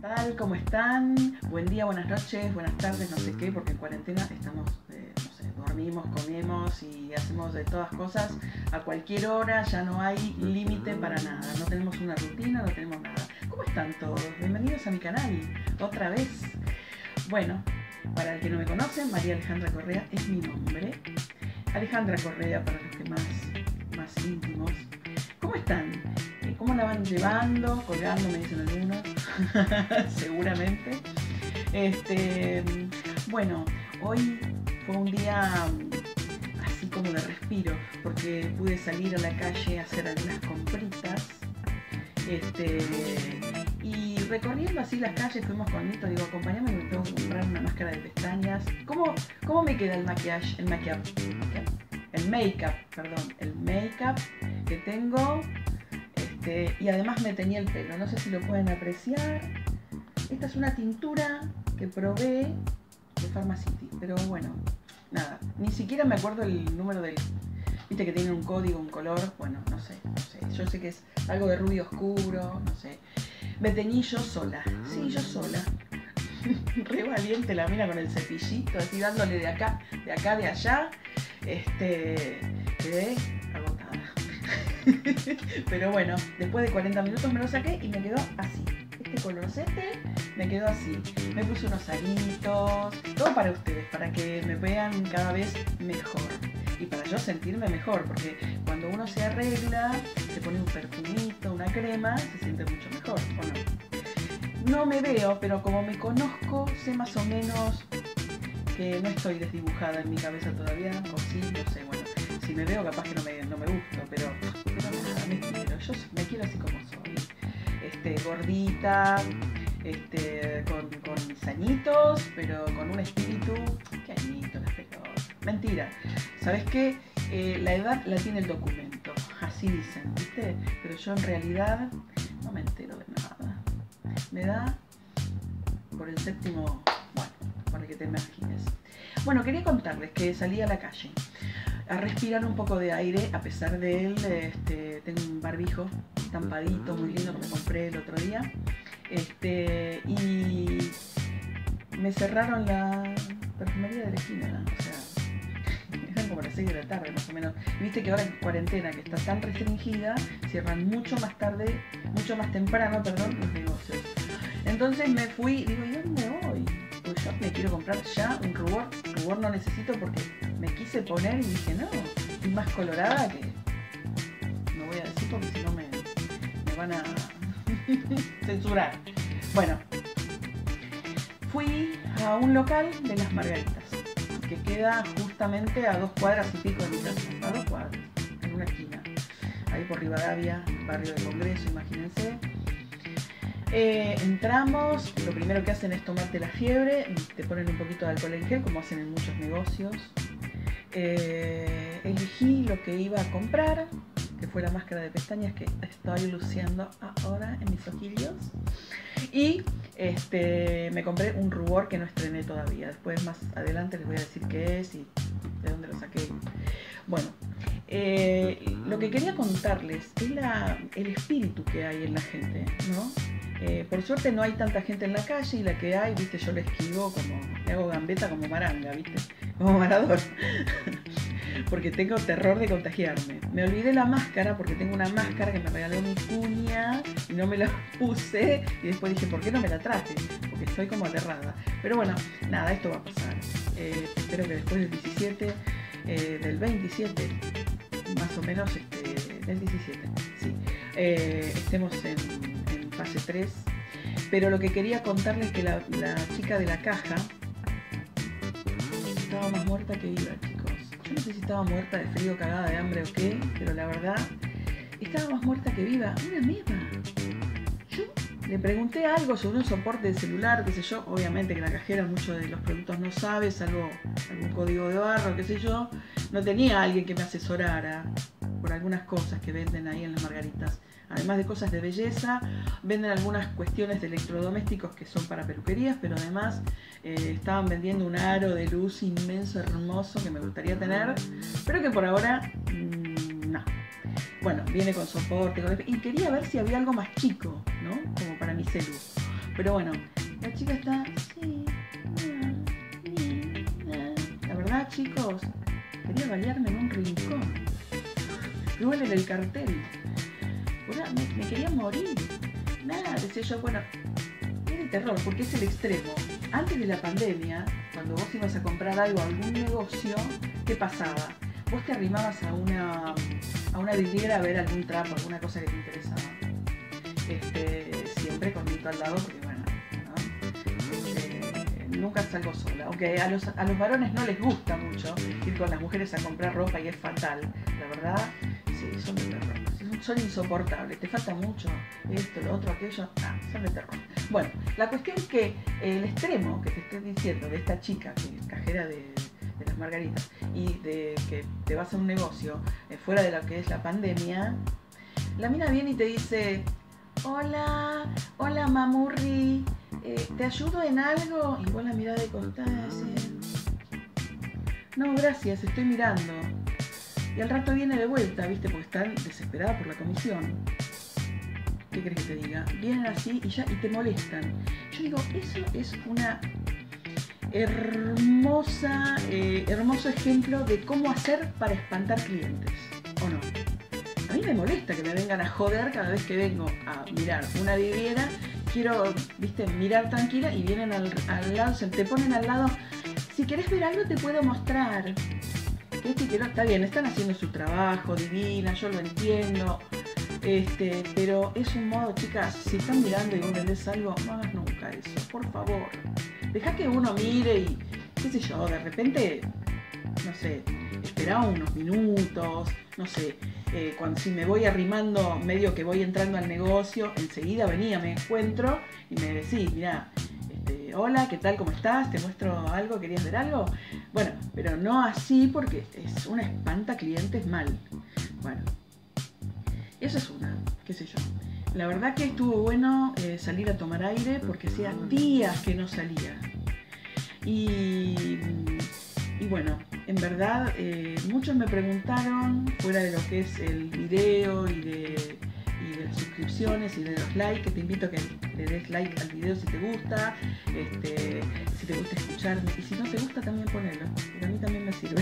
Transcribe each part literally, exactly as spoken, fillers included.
tal? ¿Cómo están? Buen día, buenas noches, buenas tardes, no sé qué, porque en cuarentena estamos, eh, no sé, dormimos, comemos y hacemos de todas cosas a cualquier hora, ya no hay límite para nada, no tenemos una rutina, no tenemos nada. ¿Cómo están todos? Bienvenidos a mi canal, otra vez. Bueno, para el que no me conocen, María Alejandra Correa es mi nombre. Alejandra Correa para los que más, más íntimos. ¿Cómo están? ¿Cómo la van llevando? Colgando, me dicen algunos. Seguramente. Este, bueno, hoy fue un día así como de respiro, porque pude salir a la calle a hacer algunas compritas. Este, y recorriendo así las calles fuimos con Nito, digo, acompáñame, me tengo que comprar una máscara de pestañas. ¿Cómo, cómo me queda el maquillaje? El maquillaje. El make-up, perdón, el make-up que tengo. Este, y además me teñí el pelo, no sé si lo pueden apreciar. Esta es una tintura que probé de Pharmacity, pero bueno, nada, ni siquiera me acuerdo el número del... Viste que tiene un código, un color, bueno, no sé, no sé. Yo sé que es algo de rubio oscuro, no sé. Me teñí yo sola, sí, yo sola. Re valiente la mina con el cepillito, así dándole de acá, de acá, de allá. Este, quedé agotada. Pero bueno, después de cuarenta minutos me lo saqué y me quedó así. Este colorcete me quedó así. Me puse unos aritos, todo para ustedes, para que me vean cada vez mejor. Y para yo sentirme mejor, porque cuando uno se arregla, se pone un perfumito, una crema, se siente mucho mejor, ¿o no? No me veo, pero como me conozco, sé más o menos que no estoy desdibujada en mi cabeza todavía, o sí, no sé, bueno, si me veo capaz que no me, no me gusto, pero, pero nada, me quiero, yo me quiero así como soy, este, gordita, este, con, con mis añitos, pero con un espíritu, qué añito, las pelotas, mentira, ¿sabes qué? Eh, la edad la tiene el documento, así dicen, ¿viste? Pero yo en realidad no me entero de nada, me da por el séptimo, bueno, para que te imagines. Bueno, quería contarles que salí a la calle a respirar un poco de aire, a pesar de él, este, tengo un barbijo estampadito muy lindo que me compré el otro día, este, y me cerraron la perfumería de la esquina, o sea, eran como las seis de la tarde más o menos, y viste que ahora en cuarentena, que está tan restringida, cierran mucho más tarde, mucho más temprano, perdón, los negocios. Entonces me fui, digo, ¿y dónde voy? Pues yo me quiero comprar ya un rubor, rubor no necesito porque me quise poner y dije, no, estoy más colorada que... No voy a decir porque si no me, me van a censurar. Bueno, fui a un local de las Margaritas, que queda justamente a dos cuadras y pico de mi casa, a dos cuadras, en una esquina, ahí por Rivadavia, barrio de Congreso, imagínense. Eh, entramos, lo primero que hacen es tomarte la fiebre, te ponen un poquito de alcohol en gel, como hacen en muchos negocios. Eh, elegí lo que iba a comprar, que fue la máscara de pestañas que estoy luciendo ahora en mis ojillos. Y este, me compré un rubor que no estrené todavía. Después más adelante les voy a decir qué es y de dónde lo saqué. Bueno, eh, lo que quería contarles es la, el espíritu que hay en la gente, ¿no? Eh, por suerte no hay tanta gente en la calle y la que hay, viste, yo le esquivo como, le hago gambeta como Maranga, viste, como Maradona, porque tengo terror de contagiarme. Me olvidé la máscara porque tengo una máscara que me regaló mi cuña y no me la puse y después dije, ¿por qué no me la traje? Porque estoy como aterrada. Pero bueno, nada, esto va a pasar. Eh, espero que después del diecisiete, eh, del veintisiete, más o menos, este, del diecisiete, sí, eh, estemos en fase tres, pero lo que quería contarles es que la, la chica de la caja estaba más muerta que viva, chicos. Yo no sé si estaba muerta de frío, cagada de hambre o qué, pero la verdad, estaba más muerta que viva, una misma. Yo le pregunté algo sobre un soporte de celular, qué sé yo, obviamente que la cajera muchos de los productos no sabe, salvo algún código de barra, qué sé yo, no tenía alguien que me asesorara por algunas cosas que venden ahí en las Margaritas. Además de cosas de belleza, venden algunas cuestiones de electrodomésticos que son para peluquerías, pero además eh, estaban vendiendo un aro de luz inmenso, hermoso, que me gustaría tener, pero que por ahora mmm, no. Bueno, viene con soporte, con... y quería ver si había algo más chico, ¿no? Como para mi celu. Pero bueno, la chica está, sí, ah, sí, ah. La verdad, chicos, quería balearme en un rincón. Duele en el cartel. O sea, me, me quería morir. Nada, decía yo, bueno, es de terror, porque es el extremo. Antes de la pandemia, cuando vos ibas a comprar algo a algún negocio, ¿qué pasaba? Vos te arrimabas a una, a una vidriera a ver algún trapo, alguna cosa que te interesaba. Este, siempre con Nito al lado, porque bueno, ¿no? Este, nunca salgo sola. Aunque a los, a los varones no les gusta mucho ir con las mujeres a comprar ropa y es fatal. La verdad, sí, son de terror. Son insoportables. Te falta mucho esto, lo otro, aquello. Ah, son de terror. Bueno, la cuestión es que el extremo que te estoy diciendo de esta chica que es cajera de, de las margaritas y de que te vas a un negocio eh, fuera de lo que es la pandemia, la mina viene y te dice: hola, hola mamurri, eh, ¿te ayudo en algo? Y vos la mirás de costado y decís: no, gracias, estoy mirando. Y al rato viene de vuelta, ¿viste? Porque están desesperadas por la comisión. ¿Qué crees que te diga? Vienen así y ya y te molestan. Yo digo, eso es una hermosa, eh, hermoso ejemplo de cómo hacer para espantar clientes, ¿o no? A mí me molesta que me vengan a joder cada vez que vengo a mirar una vidriera. Quiero, viste, mirar tranquila y vienen al, al lado, se te ponen al lado. Si querés ver algo te puedo mostrar. Este que no, está bien, están haciendo su trabajo, divina, yo lo entiendo. Este, pero es un modo, chicas, si están mirando y vos vendés algo, no hagas nunca eso, por favor. Dejá que uno mire y, qué sé yo, de repente, no sé, esperá unos minutos, no sé, eh, cuando si me voy arrimando, medio que voy entrando al negocio, enseguida venía, me encuentro y me decís, mirá, este, hola, ¿qué tal? ¿Cómo estás? ¿Te muestro algo? ¿Querías ver algo? Bueno, pero no así porque es una espanta clientes mal. Bueno, eso es una, qué sé yo. La verdad que estuvo bueno eh, salir a tomar aire porque hacía días que no salía. Y, y bueno, en verdad eh, muchos me preguntaron, fuera de lo que es el video y de, y de las suscripciones y de los likes, que te invito a que le des like al video si te gusta, este, si te gusta escucharme, y si no te gusta también ponelo, porque a mí también me sirve.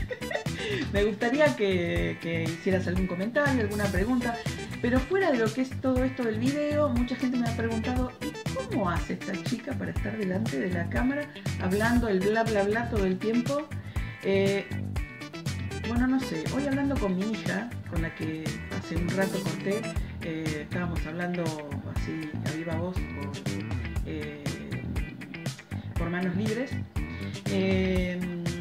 Me gustaría que, que hicieras algún comentario, alguna pregunta, pero fuera de lo que es todo esto del video, mucha gente me ha preguntado: ¿y cómo hace esta chica para estar delante de la cámara hablando el bla bla bla todo el tiempo? Eh, bueno, no sé, hoy hablando con mi hija, con la que hace un rato conté, eh, estábamos hablando así a viva voz por, eh, por manos libres, eh,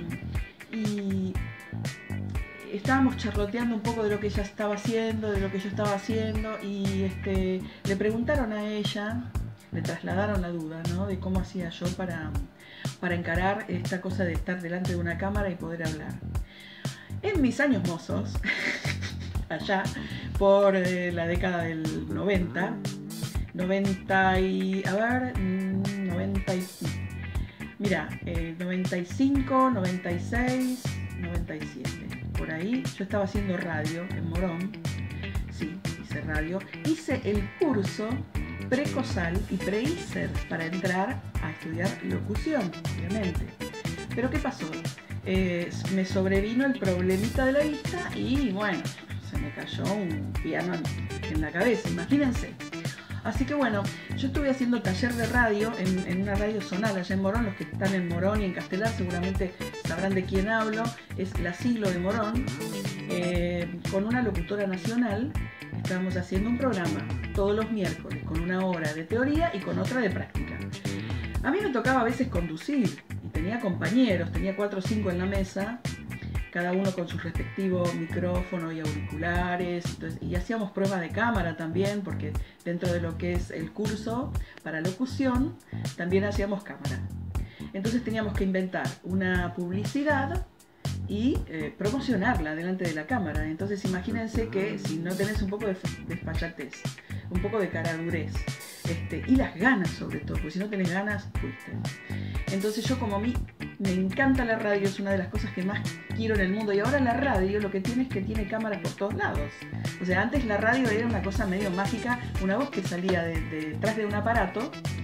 y estábamos charloteando un poco de lo que ella estaba haciendo, de lo que yo estaba haciendo, y este, le preguntaron a ella, le trasladaron la duda, ¿no? De cómo hacía yo para, para encarar esta cosa de estar delante de una cámara y poder hablar. En mis años mozos, allá por eh, la década del noventa, noventa y, a ver, noventa y, mira, eh, noventa y cinco, noventa y seis, noventa y siete. Por ahí yo estaba haciendo radio en Morón, sí, hice radio, hice el curso precosal y pre-ISER para entrar a estudiar locución, obviamente. Pero ¿qué pasó? Eh, me sobrevino el problemita de la vista y bueno, se me cayó un piano en, en la cabeza, imagínense. Así que bueno, yo estuve haciendo taller de radio en, en una radio zonal allá en Morón. Los que están en Morón y en Castelar seguramente sabrán de quién hablo. Es la Siglo de Morón. Eh, con una locutora nacional estábamos haciendo un programa todos los miércoles con una hora de teoría y con otra de práctica. A mí me tocaba a veces conducir y tenía compañeros, tenía cuatro o cinco en la mesa, cada uno con su respectivo micrófono y auriculares, entonces, y hacíamos pruebas de cámara también, porque dentro de lo que es el curso para locución, también hacíamos cámara. Entonces teníamos que inventar una publicidad y eh, promocionarla delante de la cámara. Entonces imagínense que si no tenés un poco de despachatez, un poco de caradurez, Este, y las ganas sobre todo, porque si no tenés ganas, fuiste. Entonces yo, como a mí me encanta la radio, es una de las cosas que más quiero en el mundo, y ahora la radio lo que tiene es que tiene cámaras por todos lados. O sea, antes la radio era una cosa medio mágica, una voz que salía de, de, detrás de un aparato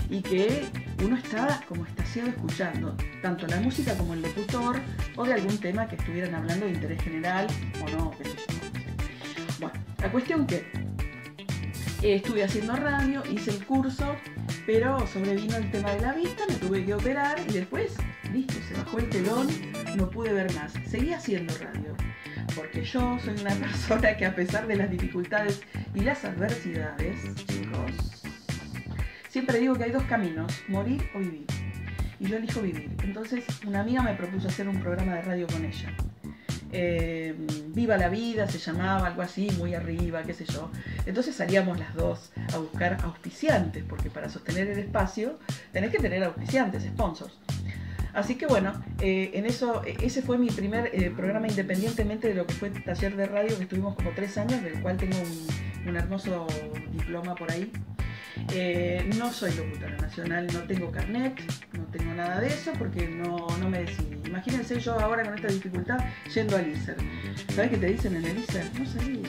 y que uno estaba como extasiado escuchando tanto la música como el locutor o de algún tema que estuvieran hablando de interés general o no, qué sé yo. Bueno, la cuestión que eh, estuve haciendo radio, hice el curso, pero sobrevino el tema de la vista, me tuve que operar y después, listo, se bajó el telón, no pude ver más. Seguí haciendo radio, porque yo soy una persona que a pesar de las dificultades y las adversidades, chicos, siempre digo que hay dos caminos, morir o vivir. Y yo elijo vivir. Entonces una amiga me propuso hacer un programa de radio con ella. Eh, Viva la Vida se llamaba, algo así, muy arriba, qué sé yo. Entonces salíamos las dos a buscar auspiciantes, porque para sostener el espacio tenés que tener auspiciantes, sponsors. Así que bueno, eh, en eso, ese fue mi primer eh, programa, independientemente de lo que fue el taller de radio, que estuvimos como tres años, del cual tengo un, un hermoso diploma por ahí. Eh, no soy locutora nacional, no tengo carnet, no tengo nada de eso porque no, no me decidí. Imagínense yo ahora con esta dificultad yendo al I S E R. ¿Sabes qué te dicen en el I S E R? No salís.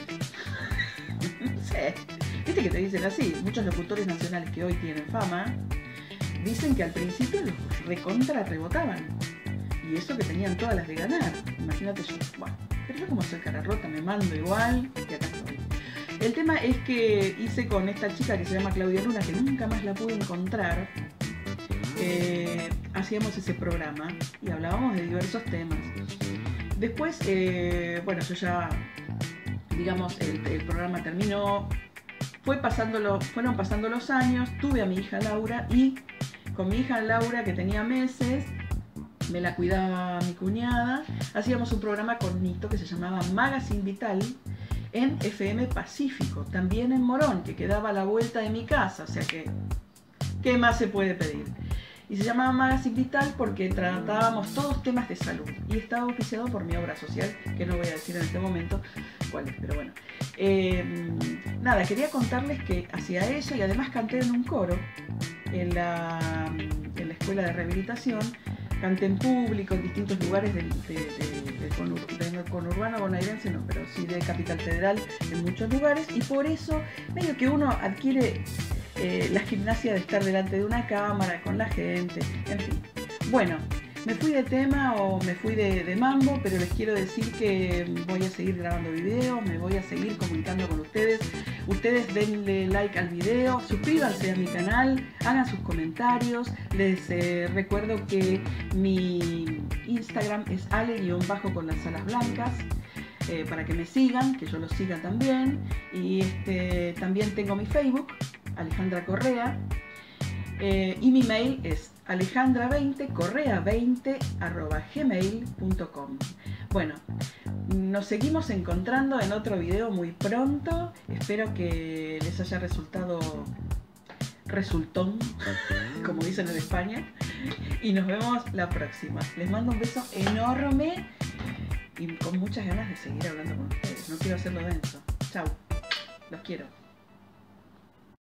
No sé. Viste que te dicen así. Muchos locutores nacionales que hoy tienen fama dicen que al principio los recontra rebotaban. Y eso que tenían todas las de ganar. Imagínate yo. Bueno, pero yo como soy cara rota me mando igual y acá estoy. El tema es que hice con esta chica que se llama Claudia Luna, que nunca más la pude encontrar. Eh, hacíamos ese programa y hablábamos de diversos temas. Después, eh, bueno, yo ya, digamos, el, el programa terminó. Fue pasándolo, fueron pasando los años, tuve a mi hija Laura y con mi hija Laura, que tenía meses, me la cuidaba mi cuñada, hacíamos un programa con Nito que se llamaba Magazine Vital en F M Pacífico, también en Morón, que quedaba a la vuelta de mi casa, o sea que, ¿qué más se puede pedir? Y se llamaba Magazine Vital porque tratábamos todos temas de salud y estaba auspiciado por mi obra social, que no voy a decir en este momento cuál es, pero bueno. Eh, nada, quería contarles que hacía eso y además canté en un coro en la, en la escuela de rehabilitación. Canté en público en distintos lugares del, de, de, de, conur, de conurbano bonaerense, no, pero sí de Capital Federal, en muchos lugares, y por eso medio que uno adquiere eh, la gimnasia de estar delante de una cámara, con la gente, en fin. Bueno, me fui de tema o me fui de, de mambo, pero les quiero decir que voy a seguir grabando videos, me voy a seguir comunicando con ustedes. Ustedes denle like al video, suscríbanse a mi canal, hagan sus comentarios. Les eh, recuerdo que mi Instagram es ale-bajo con las alas blancas, eh, para que me sigan, que yo los siga también. Y este, también tengo mi Facebook, Alejandra Correa, eh, y mi mail es alejandra veinte correa veinte arroba gmail punto com. Bueno, nos seguimos encontrando en otro video muy pronto. Espero que les haya resultado resultón, como dicen en España. Y nos vemos la próxima. Les mando un beso enorme y con muchas ganas de seguir hablando con ustedes. No quiero hacerlo denso. Chau. Los quiero.